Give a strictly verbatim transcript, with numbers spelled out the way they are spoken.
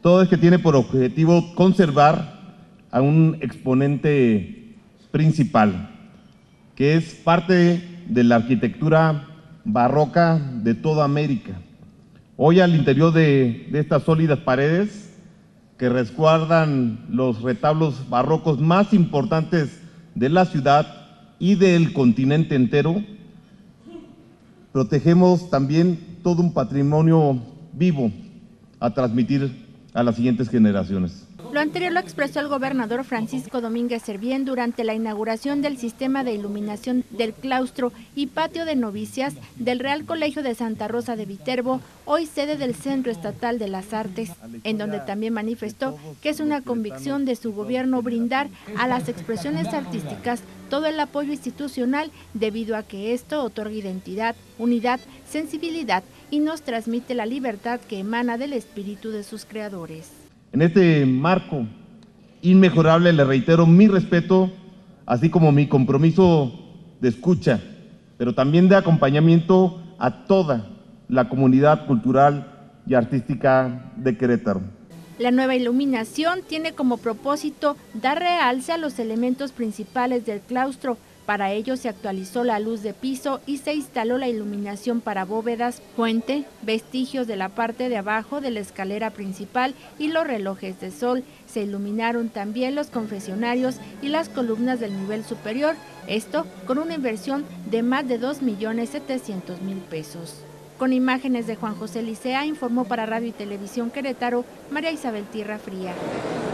todo es que tiene por objetivo conservar a un exponente principal, que es parte de la arquitectura barroca de toda América. Hoy al interior de, de estas sólidas paredes que resguardan los retablos barrocos más importantes de la ciudad y del continente entero, protegemos también todo un patrimonio vivo a transmitir a las siguientes generaciones. Lo anterior lo expresó el gobernador Francisco Domínguez Servién durante la inauguración del sistema de iluminación del claustro y patio de novicias del Real Colegio de Santa Rosa de Viterbo, hoy sede del Centro Estatal de las Artes, en donde también manifestó que es una convicción de su gobierno brindar a las expresiones artísticas todo el apoyo institucional, debido a que esto otorga identidad, unidad, sensibilidad y nos transmite la libertad que emana del espíritu de sus creadores. En este marco inmejorable le reitero mi respeto, así como mi compromiso de escucha, pero también de acompañamiento a toda la comunidad cultural y artística de Querétaro. La nueva iluminación tiene como propósito dar realce a los elementos principales del claustro. Para ello se actualizó la luz de piso y se instaló la iluminación para bóvedas, puente, vestigios de la parte de abajo de la escalera principal y los relojes de sol. Se iluminaron también los confesionarios y las columnas del nivel superior, esto con una inversión de más de dos millones setecientos mil pesos. Con imágenes de Juan José Licea, informó para Radio y Televisión Querétaro, María Isabel Tierra Fría.